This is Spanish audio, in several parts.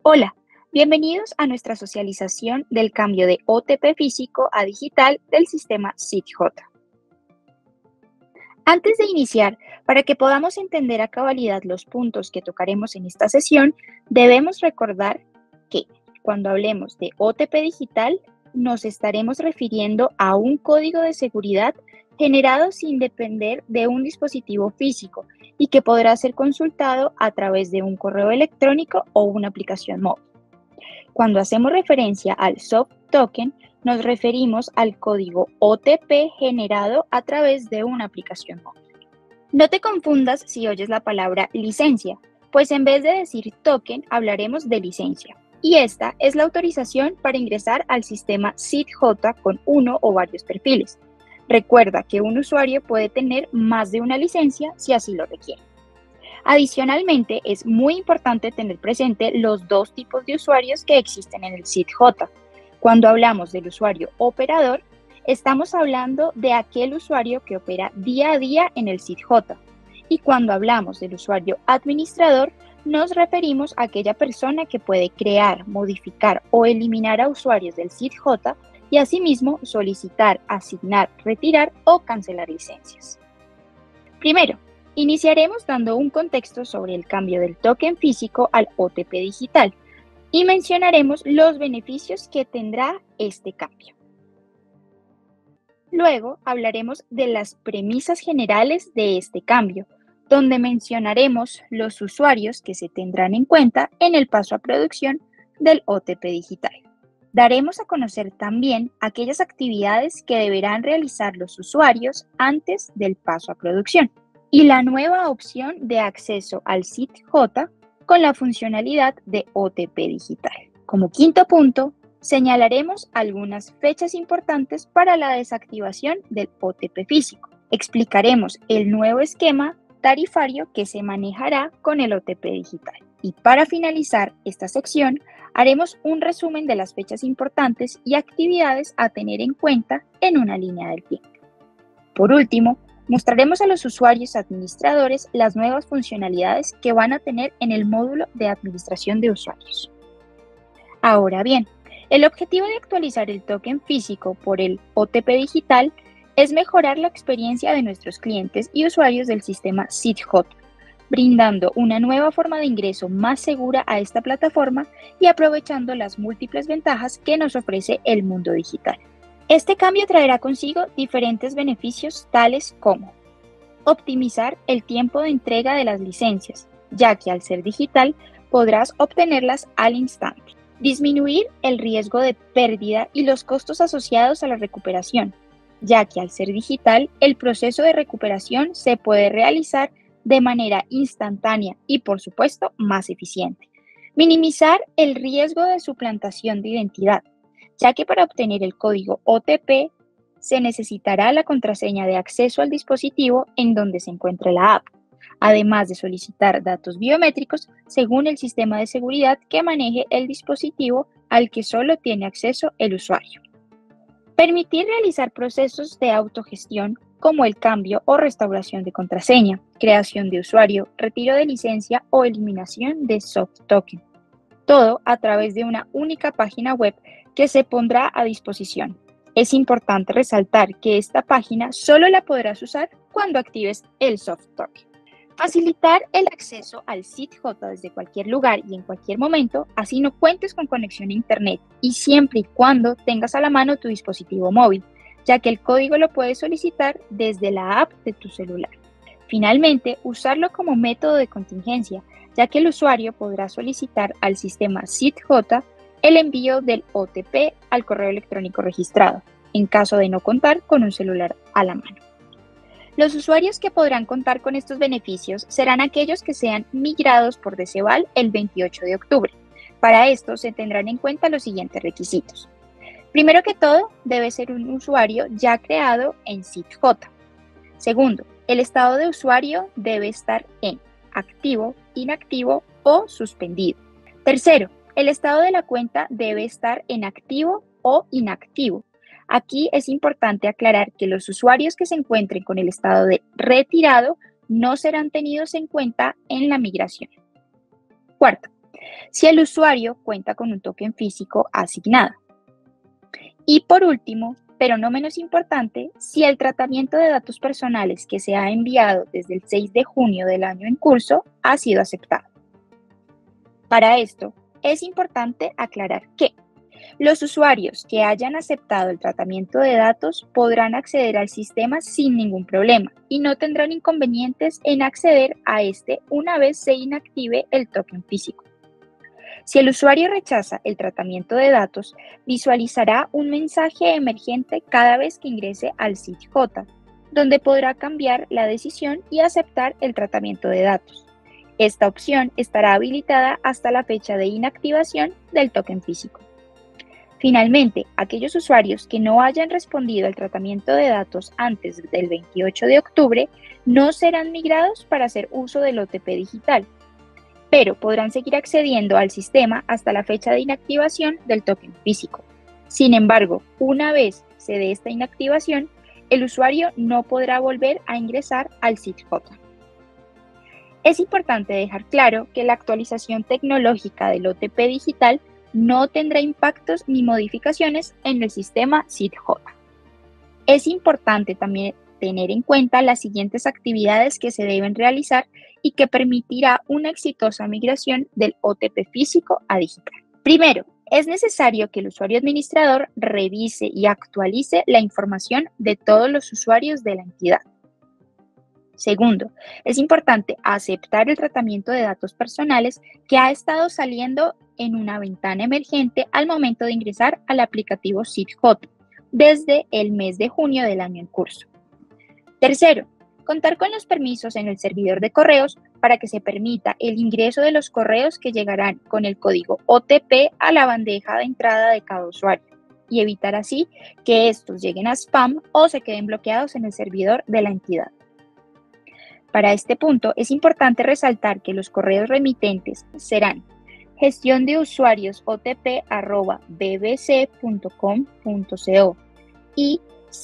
Hola, bienvenidos a nuestra socialización del cambio de OTP físico a digital del sistema SID-J. Antes de iniciar, para que podamos entender a cabalidad los puntos que tocaremos en esta sesión, debemos recordar que cuando hablemos de OTP digital, nos estaremos refiriendo a un código de seguridad generado sin depender de un dispositivo físico y que podrá ser consultado a través de un correo electrónico o una aplicación móvil. Cuando hacemos referencia al soft token, nos referimos al código OTP generado a través de una aplicación móvil. No te confundas si oyes la palabra licencia, pues en vez de decir token, hablaremos de licencia. Y esta es la autorización para ingresar al sistema SID-J con uno o varios perfiles. Recuerda que un usuario puede tener más de una licencia si así lo requiere. Adicionalmente, es muy importante tener presente los dos tipos de usuarios que existen en el SID-J. Cuando hablamos del usuario operador, estamos hablando de aquel usuario que opera día a día en el SID-J. Y cuando hablamos del usuario administrador, nos referimos a aquella persona que puede crear, modificar o eliminar a usuarios del SID-J y asimismo solicitar, asignar, retirar o cancelar licencias. Primero, iniciaremos dando un contexto sobre el cambio del token físico al OTP digital y mencionaremos los beneficios que tendrá este cambio. Luego hablaremos de las premisas generales de este cambio, donde mencionaremos los usuarios que se tendrán en cuenta en el paso a producción del OTP digital. Daremos a conocer también aquellas actividades que deberán realizar los usuarios antes del paso a producción y la nueva opción de acceso al SID-J con la funcionalidad de OTP digital. Como quinto punto, señalaremos algunas fechas importantes para la desactivación del OTP físico. Explicaremos el nuevo esquema tarifario que se manejará con el OTP digital. Y para finalizar esta sección, haremos un resumen de las fechas importantes y actividades a tener en cuenta en una línea del tiempo. Por último, mostraremos a los usuarios administradores las nuevas funcionalidades que van a tener en el módulo de administración de usuarios. Ahora bien, el objetivo de actualizar el token físico por el OTP digital es mejorar la experiencia de nuestros clientes y usuarios del sistema SID-J, brindando una nueva forma de ingreso más segura a esta plataforma y aprovechando las múltiples ventajas que nos ofrece el mundo digital. Este cambio traerá consigo diferentes beneficios tales como optimizar el tiempo de entrega de las licencias, ya que al ser digital podrás obtenerlas al instante. Disminuir el riesgo de pérdida y los costos asociados a la recuperación, ya que al ser digital el proceso de recuperación se puede realizar de manera instantánea y, por supuesto, más eficiente. Minimizar el riesgo de suplantación de identidad, ya que para obtener el código OTP se necesitará la contraseña de acceso al dispositivo en donde se encuentre la app, además de solicitar datos biométricos según el sistema de seguridad que maneje el dispositivo al que solo tiene acceso el usuario. Permitir realizar procesos de autogestión como el cambio o restauración de contraseña, creación de usuario, retiro de licencia o eliminación de soft token. Todo a través de una única página web que se pondrá a disposición. Es importante resaltar que esta página solo la podrás usar cuando actives el soft token. Facilitar el acceso al SID-J desde cualquier lugar y en cualquier momento, así no cuentes con conexión a Internet y siempre y cuando tengas a la mano tu dispositivo móvil, ya que el código lo puedes solicitar desde la app de tu celular. Finalmente, usarlo como método de contingencia, ya que el usuario podrá solicitar al sistema SID-J el envío del OTP al correo electrónico registrado, en caso de no contar con un celular a la mano. Los usuarios que podrán contar con estos beneficios serán aquellos que sean migrados por Decebal el 28 de octubre. Para esto se tendrán en cuenta los siguientes requisitos. Primero que todo, debe ser un usuario ya creado en SID-J. Segundo, el estado de usuario debe estar en activo, inactivo o suspendido. Tercero, el estado de la cuenta debe estar en activo o inactivo. Aquí es importante aclarar que los usuarios que se encuentren con el estado de retirado no serán tenidos en cuenta en la migración. Cuarto, si el usuario cuenta con un token físico asignado. Y por último, pero no menos importante, si el tratamiento de datos personales que se ha enviado desde el 6 de junio del año en curso ha sido aceptado. Para esto, es importante aclarar que los usuarios que hayan aceptado el tratamiento de datos podrán acceder al sistema sin ningún problema y no tendrán inconvenientes en acceder a este una vez se inactive el token físico. Si el usuario rechaza el tratamiento de datos, visualizará un mensaje emergente cada vez que ingrese al SID-J, donde podrá cambiar la decisión y aceptar el tratamiento de datos. Esta opción estará habilitada hasta la fecha de inactivación del token físico. Finalmente, aquellos usuarios que no hayan respondido al tratamiento de datos antes del 28 de octubre no serán migrados para hacer uso del OTP digital, pero podrán seguir accediendo al sistema hasta la fecha de inactivación del token físico. Sin embargo, una vez se dé esta inactivación, el usuario no podrá volver a ingresar al SID-J. Es importante dejar claro que la actualización tecnológica del OTP digital no tendrá impactos ni modificaciones en el sistema SID-J. Es importante también tener en cuenta las siguientes actividades que se deben realizar y que permitirá una exitosa migración del OTP físico a digital. Primero, es necesario que el usuario administrador revise y actualice la información de todos los usuarios de la entidad. Segundo, es importante aceptar el tratamiento de datos personales que ha estado saliendo en una ventana emergente al momento de ingresar al aplicativo SID-J desde el mes de junio del año en curso. Tercero, contar con los permisos en el servidor de correos para que se permita el ingreso de los correos que llegarán con el código OTP a la bandeja de entrada de cada usuario y evitar así que estos lleguen a spam o se queden bloqueados en el servidor de la entidad. Para este punto, es importante resaltar que los correos remitentes serán gestión de usuarios otp@bbc.com.co y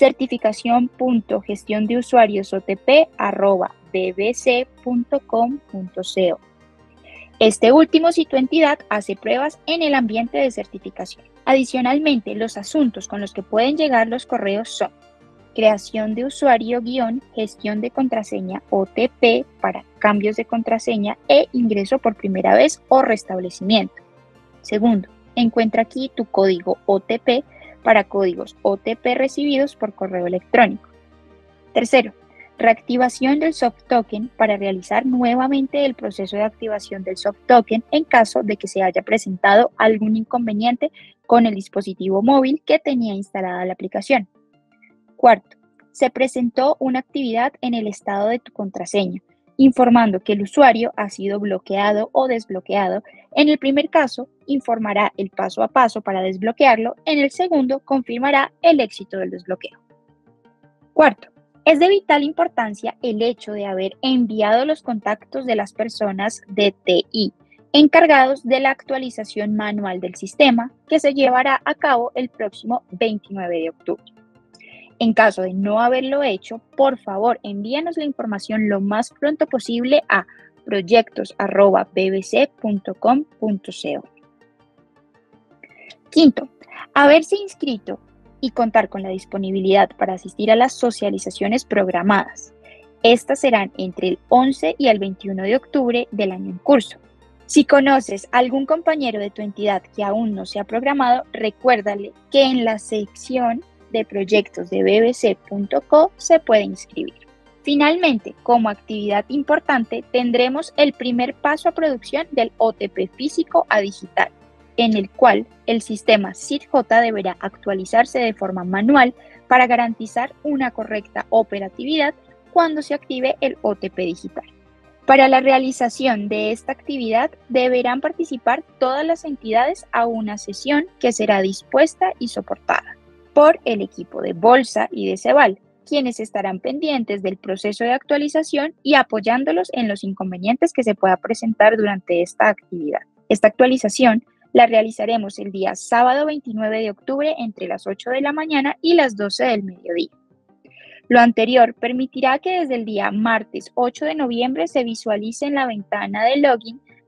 certificación.gestiondeusuariosotp@bbc.com.co. Este último si tu entidad hace pruebas en el ambiente de certificación. Adicionalmente, los asuntos con los que pueden llegar los correos son creación de usuario gestión de contraseña OTP para cambios de contraseña e ingreso por primera vez o restablecimiento. Segundo, encuentra aquí tu código OTP para códigos OTP recibidos por correo electrónico. Tercero, reactivación del soft token para realizar nuevamente el proceso de activación del soft token en caso de que se haya presentado algún inconveniente con el dispositivo móvil que tenía instalada la aplicación. Cuarto, se presentó una actividad en el estado de tu contraseña, informando que el usuario ha sido bloqueado o desbloqueado. En el primer caso, informará el paso a paso para desbloquearlo. En el segundo, confirmará el éxito del desbloqueo. Cuarto, es de vital importancia el hecho de haber enviado los contactos de las personas de TI encargados de la actualización manual del sistema que se llevará a cabo el próximo 29 de octubre. En caso de no haberlo hecho, por favor, envíanos la información lo más pronto posible a proyectos@bbc.com.co. Quinto, haberse inscrito y contar con la disponibilidad para asistir a las socializaciones programadas. Estas serán entre el 11 y el 21 de octubre del año en curso. Si conoces a algún compañero de tu entidad que aún no se ha programado, recuérdale que en la sección de proyectos de bbc.co se puede inscribir. Finalmente, como actividad importante, tendremos el primer paso a producción del OTP físico a digital, en el cual el sistema SID-J deberá actualizarse de forma manual para garantizar una correcta operatividad cuando se active el OTP digital. Para la realización de esta actividad deberán participar todas las entidades a una sesión que será dispuesta y soportada por el equipo de Bolsa y de Ceval, quienes estarán pendientes del proceso de actualización y apoyándolos en los inconvenientes que se pueda presentar durante esta actividad. Esta actualización la realizaremos el día sábado 29 de octubre entre las 8 de la mañana y las 12 del mediodía. Lo anterior permitirá que desde el día martes 8 de noviembre se visualice en la ventana de login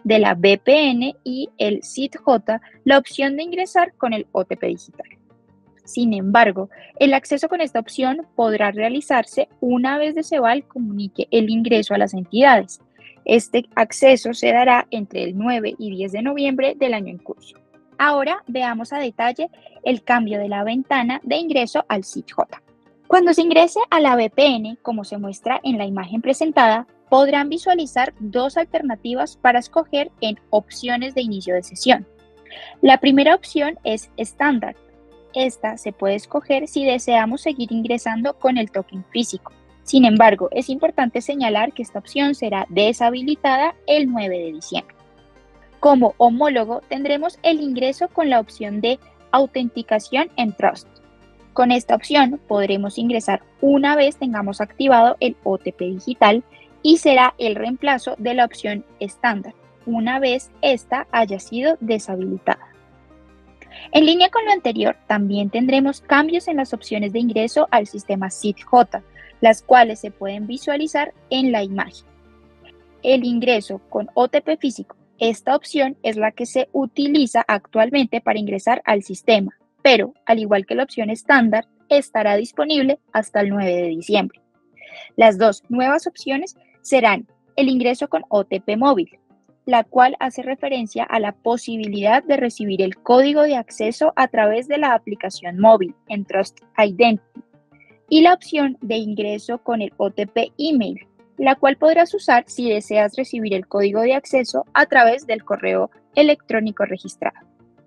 de la VPN y el SID-J la opción de ingresar con el OTP digital. Sin embargo, el acceso con esta opción podrá realizarse una vez Deceval comunique el ingreso a las entidades. Este acceso se dará entre el 9 y 10 de noviembre del año en curso. Ahora veamos a detalle el cambio de la ventana de ingreso al SID-J. Cuando se ingrese a la VPN, como se muestra en la imagen presentada, podrán visualizar dos alternativas para escoger en opciones de inicio de sesión. La primera opción es estándar. Esta se puede escoger si deseamos seguir ingresando con el token físico. Sin embargo, es importante señalar que esta opción será deshabilitada el 9 de diciembre. Como homólogo, tendremos el ingreso con la opción de autenticación en Trust. Con esta opción podremos ingresar una vez tengamos activado el OTP digital y será el reemplazo de la opción estándar, una vez esta haya sido deshabilitada. En línea con lo anterior, también tendremos cambios en las opciones de ingreso al sistema SID-J, las cuales se pueden visualizar en la imagen. El ingreso con OTP físico. Esta opción es la que se utiliza actualmente para ingresar al sistema, pero al igual que la opción estándar, estará disponible hasta el 9 de diciembre. Las dos nuevas opciones serán el ingreso con OTP móvil, la cual hace referencia a la posibilidad de recibir el código de acceso a través de la aplicación móvil en Trust Identity, y la opción de ingreso con el OTP email, la cual podrás usar si deseas recibir el código de acceso a través del correo electrónico registrado.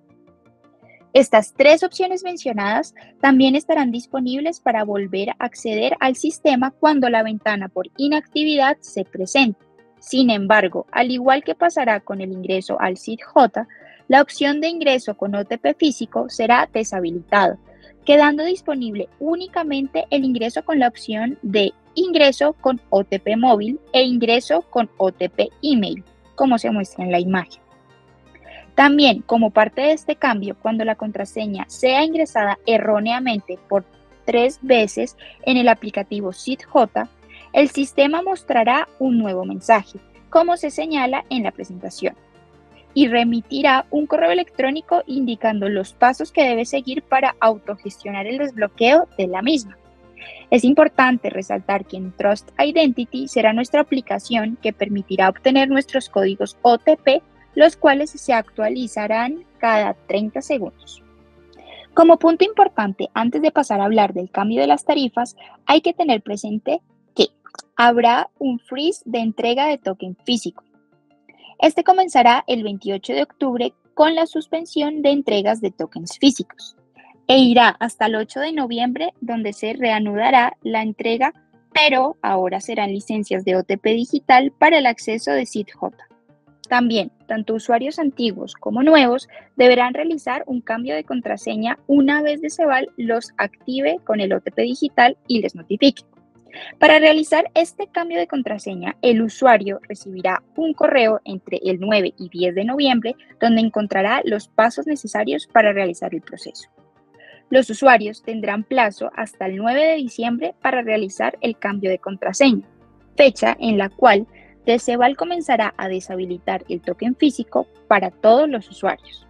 Estas tres opciones mencionadas también estarán disponibles para volver a acceder al sistema cuando la ventana por inactividad se presente. Sin embargo, al igual que pasará con el ingreso al SID-J, la opción de ingreso con OTP físico será deshabilitado, quedando disponible únicamente el ingreso con la opción de ingreso con OTP móvil e ingreso con OTP email, como se muestra en la imagen. También, como parte de este cambio, cuando la contraseña sea ingresada erróneamente por 3 veces en el aplicativo SID-J, el sistema mostrará un nuevo mensaje, como se señala en la presentación, y remitirá un correo electrónico indicando los pasos que debe seguir para autogestionar el desbloqueo de la misma. Es importante resaltar que en Trust Identity será nuestra aplicación que permitirá obtener nuestros códigos OTP, los cuales se actualizarán cada 30 segundos. Como punto importante, antes de pasar a hablar del cambio de las tarifas, hay que tener presente que habrá un freeze de entrega de token físico. Este comenzará el 28 de octubre con la suspensión de entregas de tokens físicos e irá hasta el 8 de noviembre, donde se reanudará la entrega, pero ahora serán licencias de OTP digital para el acceso de SID-J. También, tanto usuarios antiguos como nuevos deberán realizar un cambio de contraseña una vez Deceval los active con el OTP digital y les notifique. Para realizar este cambio de contraseña, el usuario recibirá un correo entre el 9 y 10 de noviembre donde encontrará los pasos necesarios para realizar el proceso. Los usuarios tendrán plazo hasta el 9 de diciembre para realizar el cambio de contraseña, fecha en la cual Deceval comenzará a deshabilitar el token físico para todos los usuarios.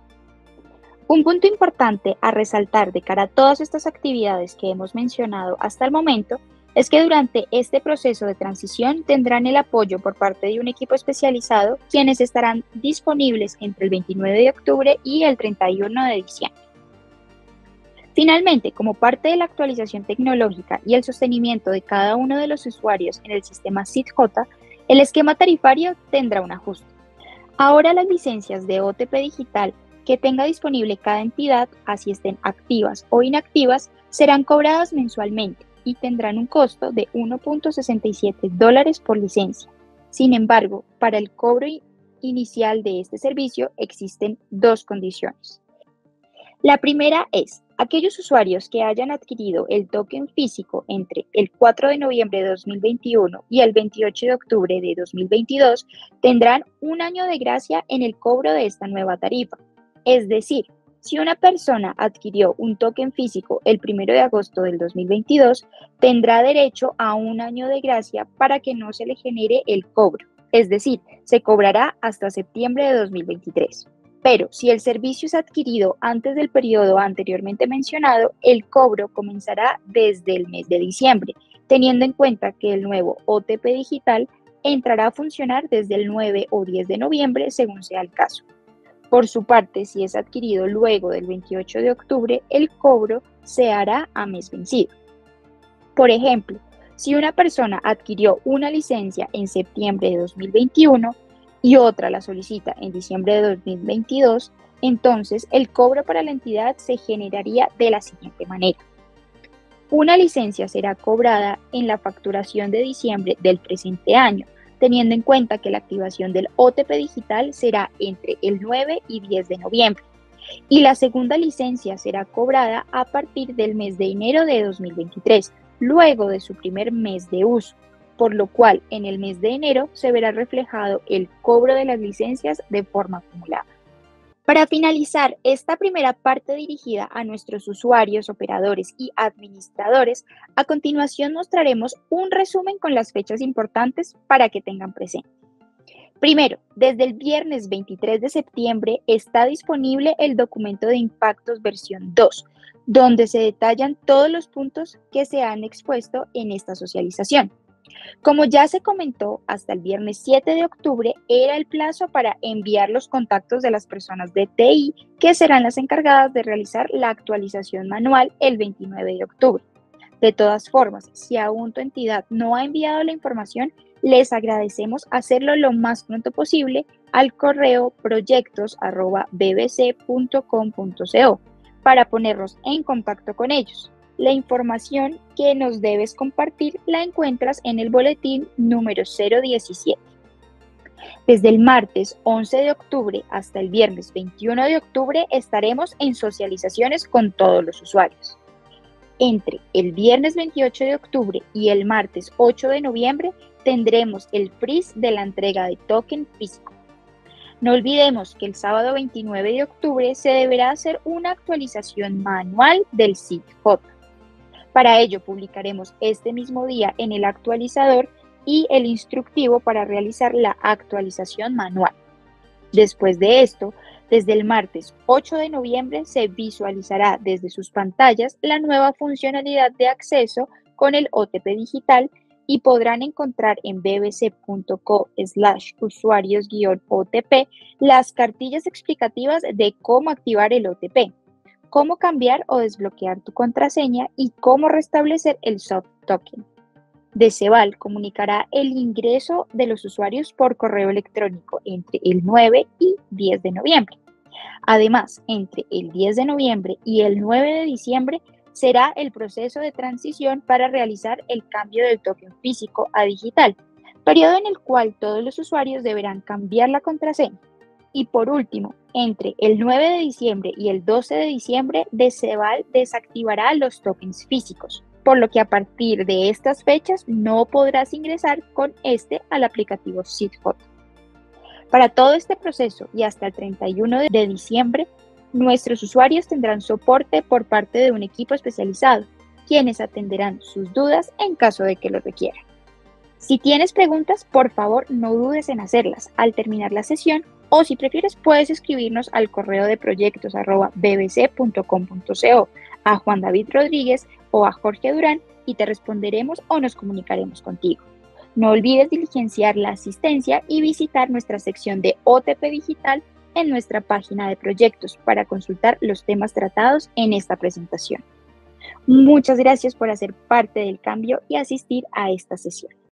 Un punto importante a resaltar de cara a todas estas actividades que hemos mencionado hasta el momento es que durante este proceso de transición tendrán el apoyo por parte de un equipo especializado, quienes estarán disponibles entre el 29 de octubre y el 31 de diciembre. Finalmente, como parte de la actualización tecnológica y el sostenimiento de cada uno de los usuarios en el sistema SID-J, el esquema tarifario tendrá un ajuste. Ahora las licencias de OTP digital que tenga disponible cada entidad, así estén activas o inactivas, serán cobradas mensualmente y tendrán un costo de $1.67 por licencia. Sin embargo, para el cobro inicial de este servicio existen dos condiciones. La primera es, aquellos usuarios que hayan adquirido el token físico entre el 4 de noviembre de 2021 y el 28 de octubre de 2022 tendrán un año de gracia en el cobro de esta nueva tarifa. Es decir, si una persona adquirió un token físico el 1 de agosto del 2022, tendrá derecho a un año de gracia para que no se le genere el cobro. es decir, se cobrará hasta septiembre de 2023. Pero si el servicio es adquirido antes del periodo anteriormente mencionado, el cobro comenzará desde el mes de diciembre, teniendo en cuenta que el nuevo OTP digital entrará a funcionar desde el 9 o 10 de noviembre, según sea el caso. Por su parte, si es adquirido luego del 28 de octubre, el cobro se hará a mes vencido. Por ejemplo, si una persona adquirió una licencia en septiembre de 2021 y otra la solicita en diciembre de 2022, entonces el cobro para la entidad se generaría de la siguiente manera. Una licencia será cobrada en la facturación de diciembre del presente año, teniendo en cuenta que la activación del OTP digital será entre el 9 y 10 de noviembre. Y la segunda licencia será cobrada a partir del mes de enero de 2023, luego de su primer mes de uso, por lo cual en el mes de enero se verá reflejado el cobro de las licencias de forma acumulada. Para finalizar esta primera parte dirigida a nuestros usuarios, operadores y administradores, a continuación mostraremos un resumen con las fechas importantes para que tengan presente. Primero, desde el viernes 23 de septiembre está disponible el documento de impactos versión 2, donde se detallan todos los puntos que se han expuesto en esta socialización. Como ya se comentó, hasta el viernes 7 de octubre era el plazo para enviar los contactos de las personas de TI que serán las encargadas de realizar la actualización manual el 29 de octubre. De todas formas, si aún tu entidad no ha enviado la información, les agradecemos hacerlo lo más pronto posible al correo proyectos@bbc.com.co para ponernos en contacto con ellos. La información que nos debes compartir la encuentras en el boletín número 017. Desde el martes 11 de octubre hasta el viernes 21 de octubre estaremos en socializaciones con todos los usuarios. Entre el viernes 28 de octubre y el martes 8 de noviembre tendremos el freeze de la entrega de token físico. No olvidemos que el sábado 29 de octubre se deberá hacer una actualización manual del SIGJ. Para ello publicaremos este mismo día en el actualizador y el instructivo para realizar la actualización manual. Después de esto, desde el martes 8 de noviembre se visualizará desde sus pantallas la nueva funcionalidad de acceso con el OTP digital y podrán encontrar en bbc.co/usuarios-OTP las cartillas explicativas de cómo activar el OTP, cómo cambiar o desbloquear tu contraseña y cómo restablecer el soft token. Deceval comunicará el ingreso de los usuarios por correo electrónico entre el 9 y 10 de noviembre. Además, entre el 10 de noviembre y el 9 de diciembre será el proceso de transición para realizar el cambio del token físico a digital, periodo en el cual todos los usuarios deberán cambiar la contraseña. Y por último, entre el 9 de diciembre y el 12 de diciembre, Deceval desactivará los tokens físicos, por lo que a partir de estas fechas no podrás ingresar con este al aplicativo SIGJ. Para todo este proceso y hasta el 31 de diciembre, nuestros usuarios tendrán soporte por parte de un equipo especializado, quienes atenderán sus dudas en caso de que lo requieran. Si tienes preguntas, por favor no dudes en hacerlas al terminar la sesión o si prefieres puedes escribirnos al correo de proyectos@bbc.com.co, a Juan David Rodríguez o a Jorge Durán y te responderemos o nos comunicaremos contigo. No olvides diligenciar la asistencia y visitar nuestra sección de OTP digital en nuestra página de proyectos para consultar los temas tratados en esta presentación. Muchas gracias por hacer parte del cambio y asistir a esta sesión.